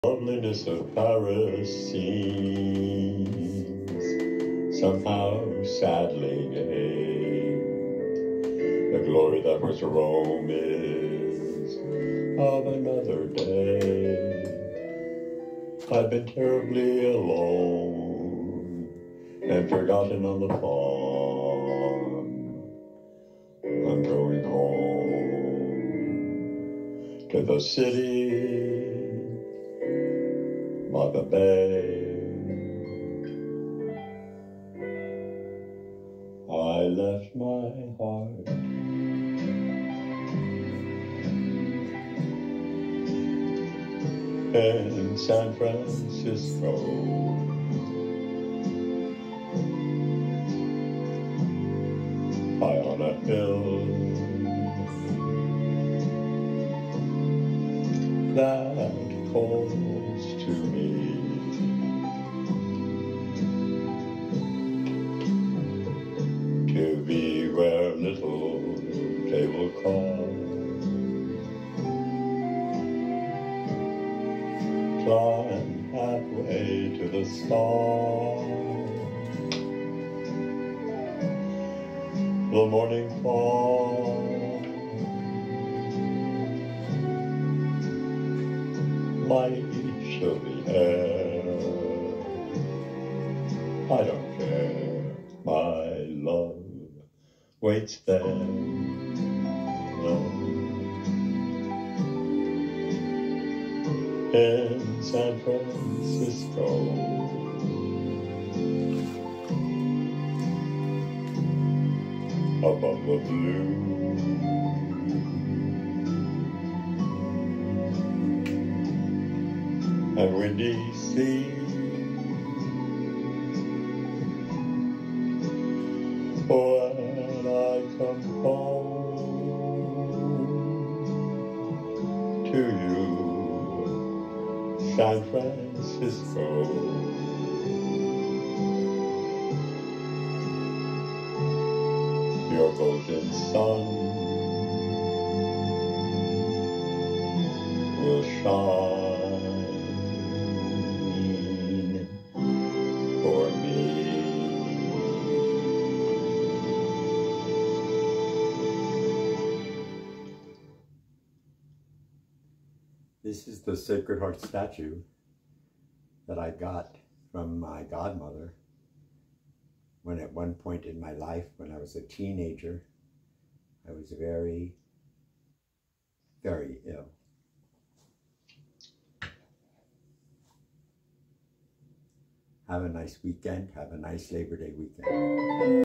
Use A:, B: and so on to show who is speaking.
A: Loveliness of Paris seems somehow sadly gay. The glory that was Rome is of another day. I've been terribly alone and forgotten on the farm. I'm going home to the city by the bay. I left my heart in San Francisco. High on a hill that calls to me. To be where little tablecloths climb halfway to the stars. The morning fall might chill the air. I don't care, my love waits there. In San Francisco, above the blue and windy sea. When I come home to you, San Francisco, your golden sun will shine for me. This is the Sacred Heart statue that I got from my godmother when at one point in my life, when I was a teenager, I was very, very ill. Have a nice weekend. Have a nice Labor Day weekend.